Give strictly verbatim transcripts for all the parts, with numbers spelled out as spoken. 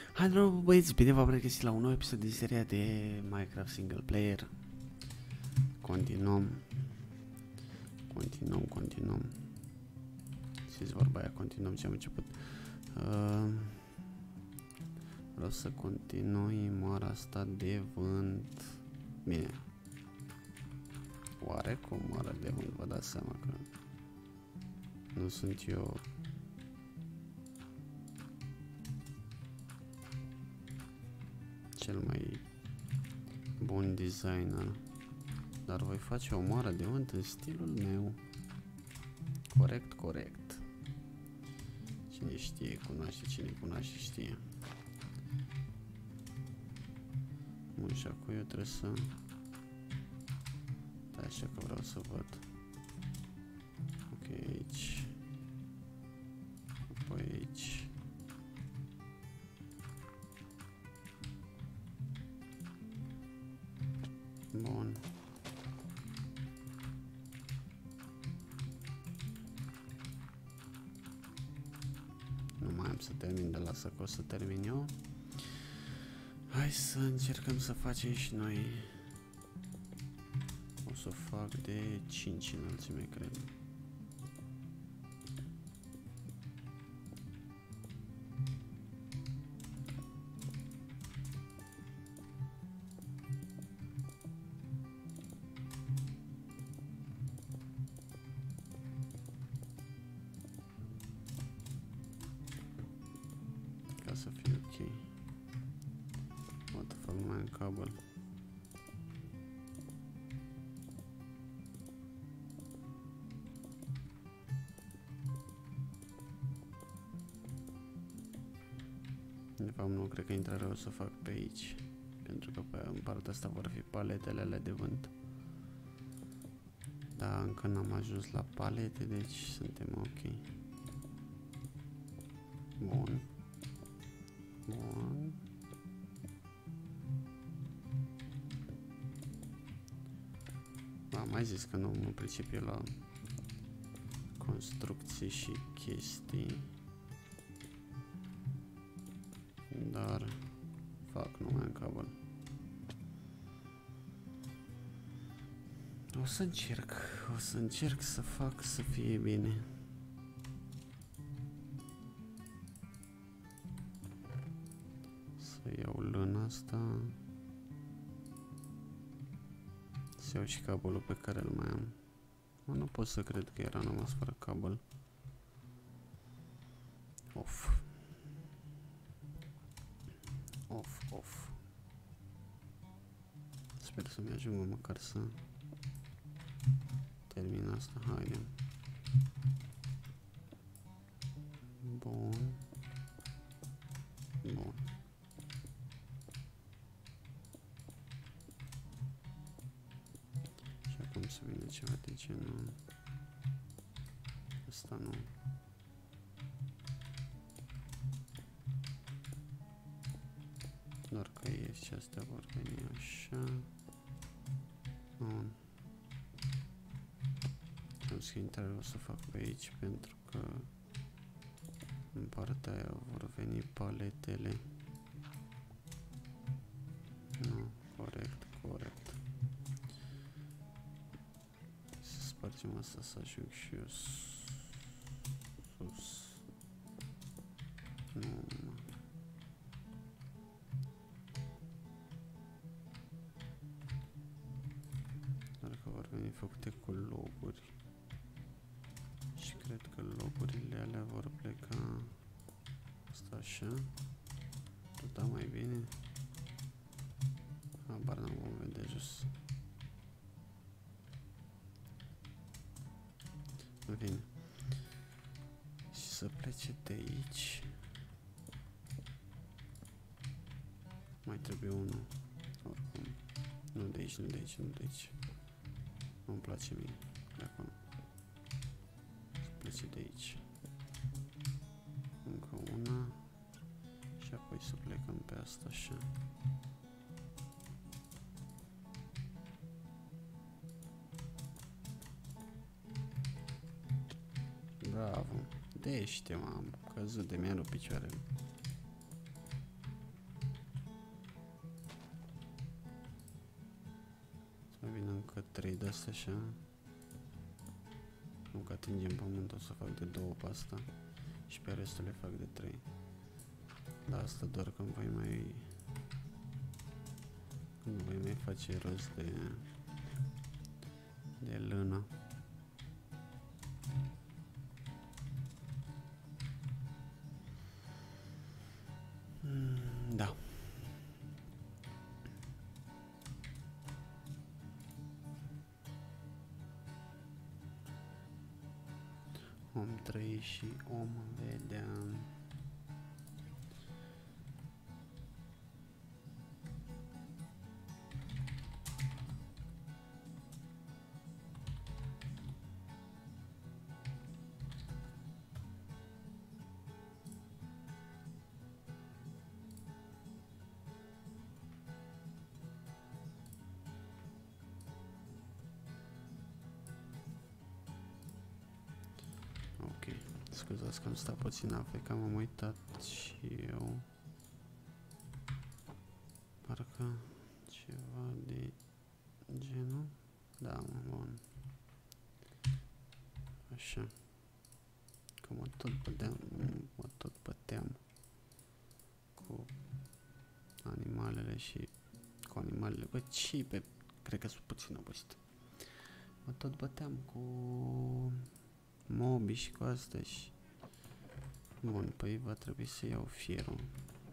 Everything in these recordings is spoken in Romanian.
Hello băieți, bine v-am regăsit la un nou episod din seria de Minecraft Single Player. Continuăm. Continuăm, continuăm. Ce-ți vorba aia, continuăm ce am început. Uh, vreau să continui moara asta de vânt. Bine. Oarecum moara de vânt, vă dați seama că nu sunt eu cel mai bun designer, dar voi face o moară de vânt în stilul meu. Corect, corect. Cine știe, cunoaște, cine cunoaște, știe. Bun, și acum eu trebuie să... Da, așa că vreau să văd. Ok, aici. Apoi aici. Bun. Nu mai am să termin, de lasă că o să termin eu. Hai să încercăm să facem și noi. O să o fac de cinci înălțime, cred. Ca să fie ok. What the fuck, mai în cabel. De fapt nu cred că intrarea o să fac pe aici, pentru că pe în partea asta vor fi paletele alea de vânt. Dar încă n-am ajuns la palete, deci suntem ok. Bun. Bun. Am mai zis că nu mă pricep eu la construcții și chestii, dar fac numai în cabel. O să încerc, o să încerc să fac să fie bine. Să iau lâna asta. Să iau și cabelul pe care îl mai am. Mă, nu pot să cred că era numai fără cabel. Off. Off, off. Sper să-mi ajungă măcar să termin asta. Haide. Bun. Bun. Și acum să vină ceva de genul ăsta, nu. Doar că e și astea vor veni așa. Bun. Am să intrare o să fac pe aici, pentru că în partea aia vor veni paletele. Nu, corect, corect. Să spargem asta, să ajung și eu sus. Nu, mă. Doar că vor veni făcute cu loguri. Și cred că logurile alea vor pleca. Asta așa. Tot mai bine. Habar n-am, vom vedea jos. Bine. Și să plece de aici. Mai trebuie unul. Oricum. Nu de aici, nu de aici, nu de aici. Nu-mi place mie. De acolo. Să plece de aici. Încă una. Și apoi să plecăm pe asta așa. Bravo. Dește, m-am căzut de mi-a rupt picioarele. încă trei de astea așa. Nu că atingem pământul, o să fac de două pe asta. Și pe restul le fac de trei. Da, asta doar când voi mai... Când voi mai face rost de... de lână. Mm, da. Om trăi și om vedea. Scuzați că am stat puțin apă, că m-am uitat și eu. Parcă ceva de genul. Da, mă, bun. Așa. Că mă tot băteam, mă tot băteam cu animalele și cu animalele. Bă, ce pe... Cred că sunt puțin obosit. Mă tot băteam cu mobi și cu astea și... Bun, păi va trebui să iau fierul.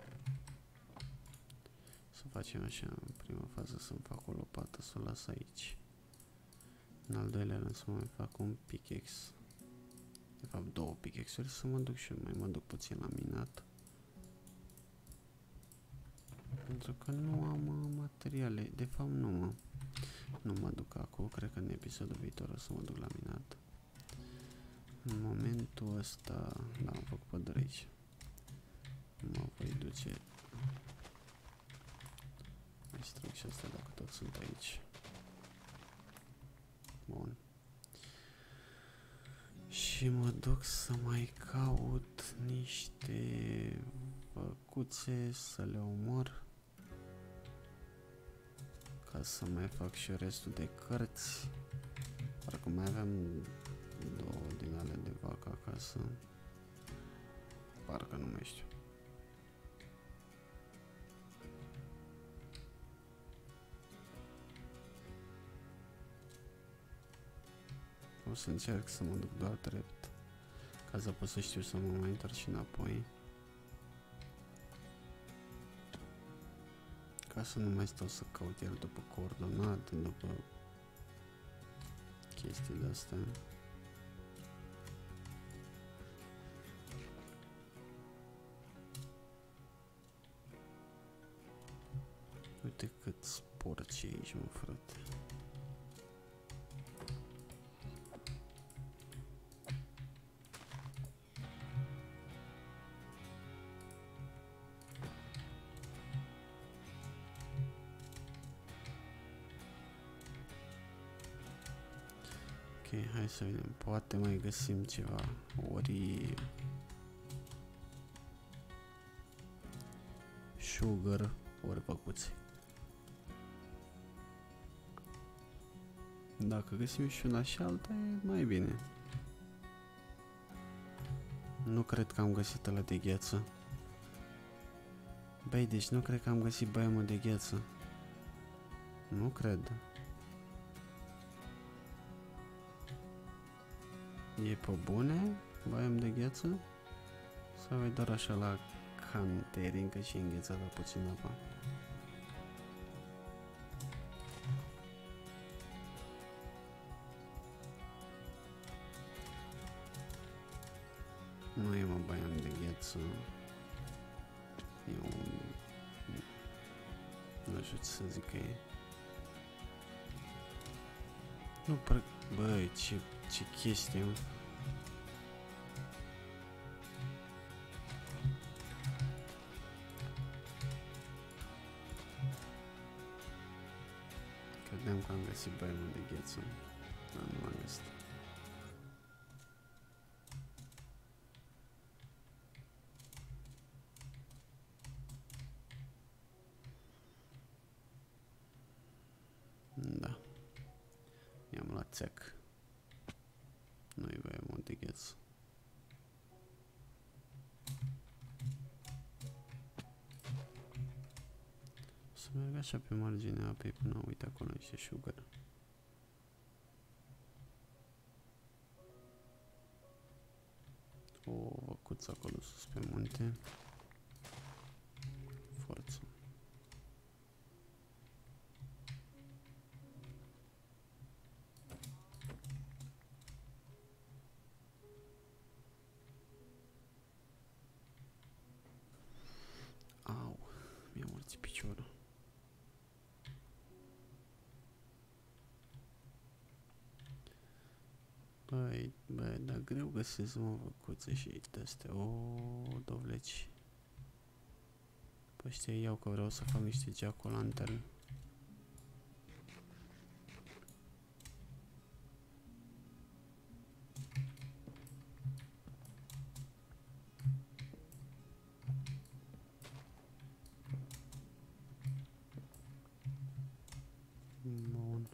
Să facem așa, în prima fază să-mi fac o lopată, să o las aici. În al doilea rând să mai fac un pickaxe. De fapt două pickaxe-uri, să mă duc și eu, mai mă duc puțin la minat. Pentru că nu am uh, materiale, de fapt nu mă. Nu mă duc acum, cred că în episodul viitor o să mă duc la minat. În momentul ăsta, da, am făcut pădure aici. Mă voi duce. Mai strâng și asta dacă tot sunt aici. Bun. Și mă duc să mai caut niște văcuțe să le omor. Ca să mai fac și restul de cărți. Parcă mai aveam două din ale de vacă acasă. Parcă nu mai știu. O să încerc să mă duc doar drept, ca să pot să știu să mă mai întorc și înapoi. Ca să nu mai stau să caut iar după coordonate, după chestii de-astea. Uite câți porci aici, mă, frate. Ok, hai să vedem, poate mai găsim ceva, ori sugar, ori păcuțe. Dacă găsim și una și alta, e mai bine. Nu cred că am găsit ăla de gheață. Băi, deci nu cred că am găsit biomul de gheață. Nu cred. E pe bune biom de gheață? Sau e doar așa la canterin, că și înghețată puțin apa? Nu e, mă, biom de gheață. E un... Nu știu ce să zic că e. Nu, pare... Băi, ce, ce chestie, mă. Credeam că am găsit biomul de gheață, dar nu am găsit. Da. țeac. Nu-i voie mod de gheață. Să merg așa pe marginea apei până uite acolo niște sugar. O văcuță acolo sus pe munte. Forță. Au, mi-a mulțit piciorul. Băi, băi, dar greu găsesc, mă, văcuțe și de-astea. O, dovleci. Păi ăștia iau că vreau să fac niște jack-o'-lantern. Bun.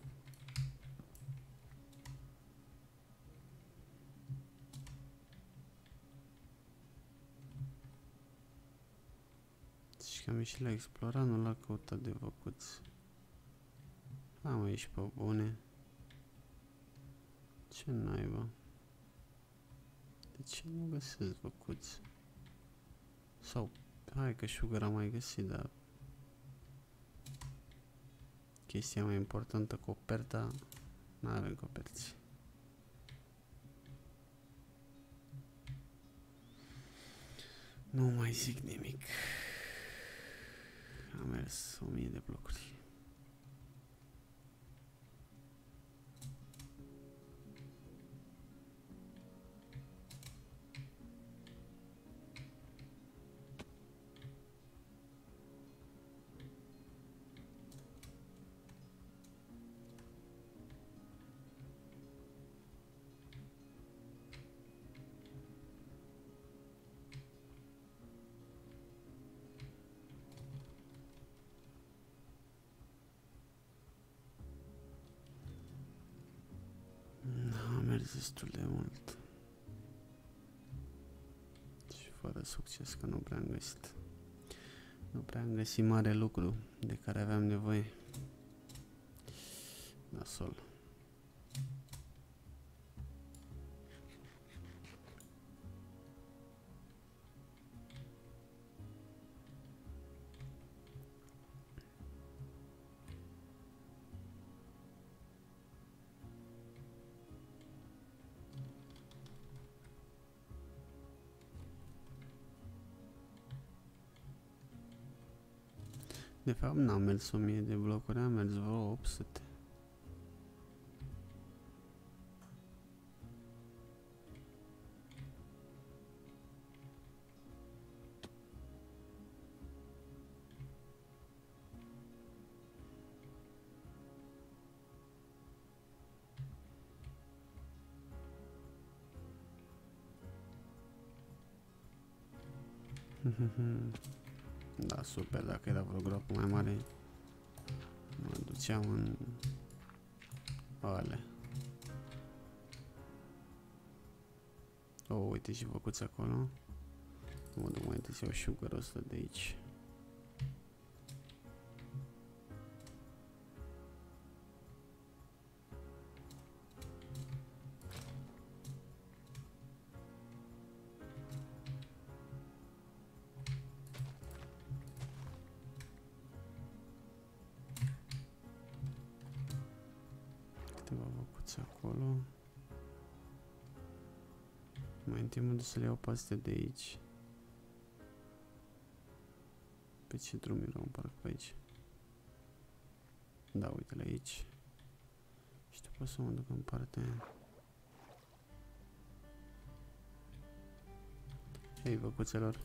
Și că am ieșit la explorat, nu l-a căutat de văcuț. Am ieșit pe bune. Ce naiba? De ce nu găsesc văcuț? Sau, hai că sugar am mai găsit, dar chestia mai importantă, coperta, n-avem coperți. Nu mai zic nimic. Am mers o mie de blocuri. Am mers destul de mult. Și fără succes, că nu prea am găsit. Nu prea am găsit mare lucru de care aveam nevoie. Nasol. De fapt, n-am mers o mie de blocuri, am mers vreo opt sute. Da, super, dacă era vreo groapă mai mare, mă duceam în ale. O, uite și văcuți acolo. Mă duc mai întâi să iau sugar-ul ăsta de aici. Câteva văcuți acolo. Mai întâi mă duc să le iau pe astea de aici. Pe ce drum era un parc pe aici? Da, uite-le aici. Și după să mă duc în partea aia. Hei, văcuțelor!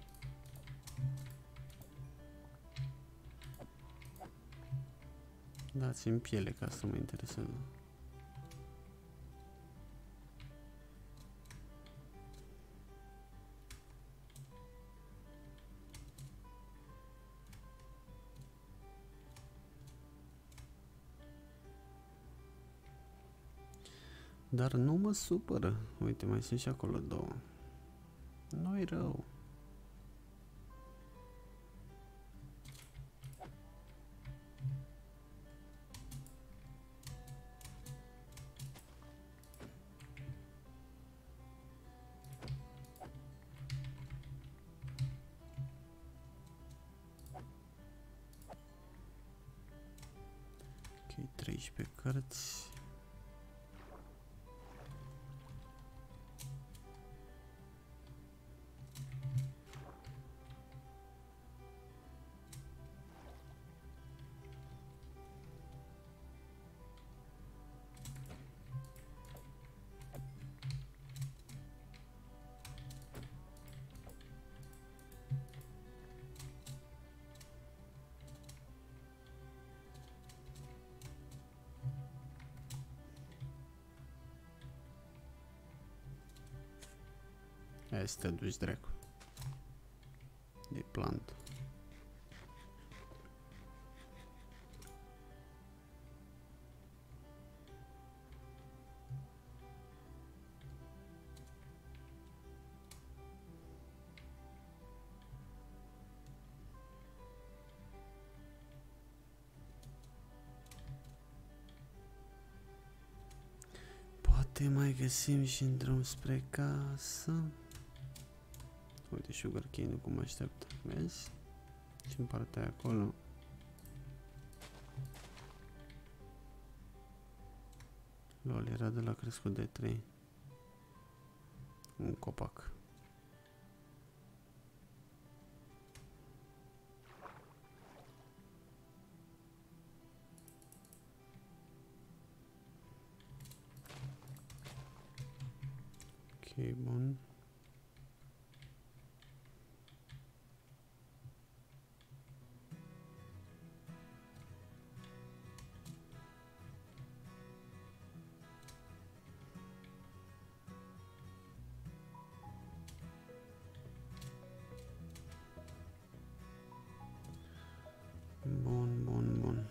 Dați-mi piele, ca să mă interesează. Dar nu mă supără. Uite, mai sunt și acolo două. Nu-i rău. Ok, treisprezece cărți. Hai să te duci, dracu. De plantă. Poate mai găsim și în drum spre casă. Uite, sugarcane-ul cum așteaptă, vezi? Și în partea aia acolo. Lol, era de la crescut de trei. Un copac. Ok, bun. Bun, bun, bun.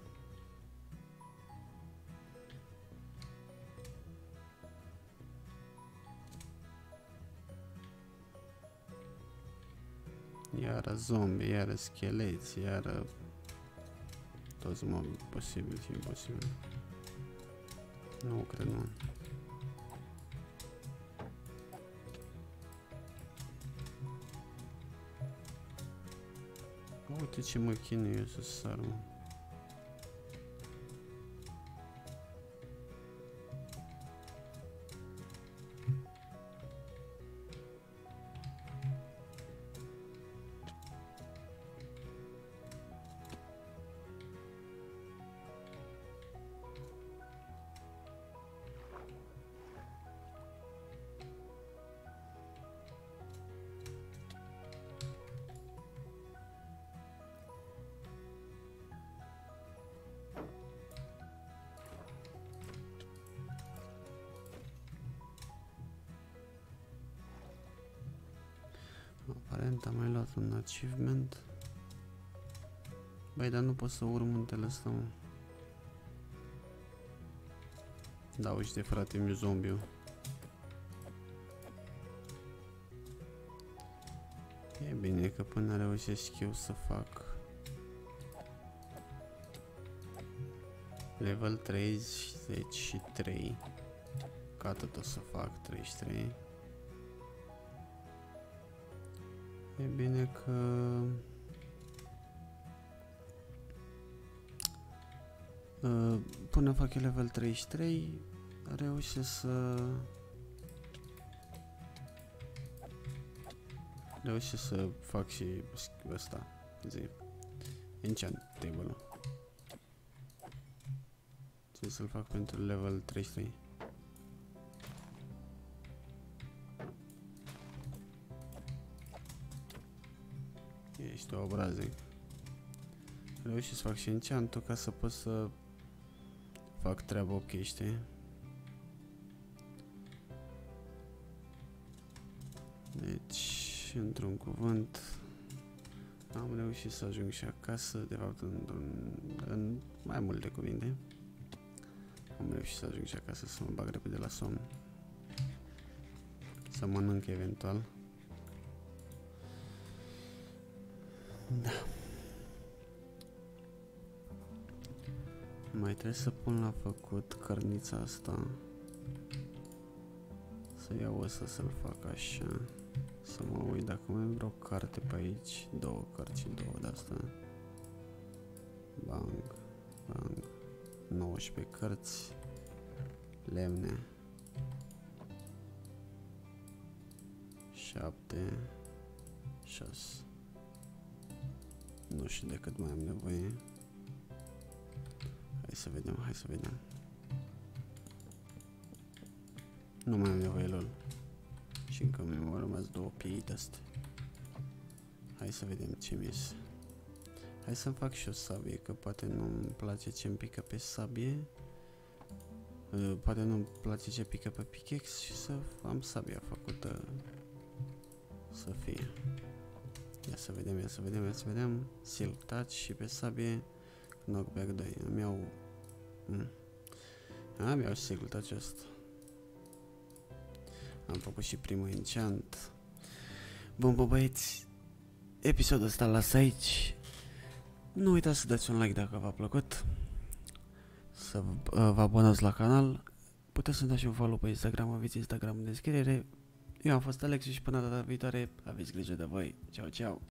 Iară zombie, iară scheleți, iară toți mobili posibil și imposibil. Nu cred, nu. Uite ce mă chinuie eu să sar, mă. Aparent am mai luat un achievement. Băi, dar nu pot să urc muntele ăsta, mă. Da, uite, frate, mi-u zombiu. E bine că până reușesc eu să fac level treizeci și trei. Ca atât o să fac treizeci și trei. E bine că uh, până fac eu level treizeci și trei reușesc să reușesc să fac și ăsta, zi, enchant table-ul. Ce să-l fac pentru level treizeci și trei. Ești o obrazic. Reușesc să fac și enchant-ul ca să pot să fac treaba ok, știi? Deci, într-un cuvânt, am reușit să ajung și acasă, de fapt, într-un, în mai multe cuvinte. Am reușit să ajung și acasă să mă bag repede la somn. Să mănânc eventual. Da. Mai trebuie să pun la făcut cărnița asta. Să iau ăsta să-l fac așa. Să mă uit dacă mai am vreo carte pe aici. Două cărți și două de-astea. Bang, bang. nouăsprezece cărți. Lemne. șapte. șase. Nu știu de cât mai am nevoie. Hai să vedem, hai să vedem. Nu mai am nevoie, lol. Și încă mi-au rămas două piei de-astea. Hai să vedem ce mi-e. Hai să-mi fac și o sabie, că poate nu-mi place ce-mi pică pe sabie. Uh, poate nu-mi place ce pică pe pickaxe și să am sabia făcută să fie. Ia să vedem, ia să vedem, ia să vedem. Silk Touch și pe sabie Knockback doi. Îmi iau... Mm. Îmi iau și Silk Touch ăsta. Am făcut și primul enchant. Bun, bă, băieți, episodul ăsta las aici. Nu uitați să dați un like dacă v-a plăcut. Să vă abonați la canal. Puteți să dați și un follow pe Instagram, aveți Instagram în descriere. Eu am fost Alex și până data viitoare, aveți grijă de voi. Ciao, ciao.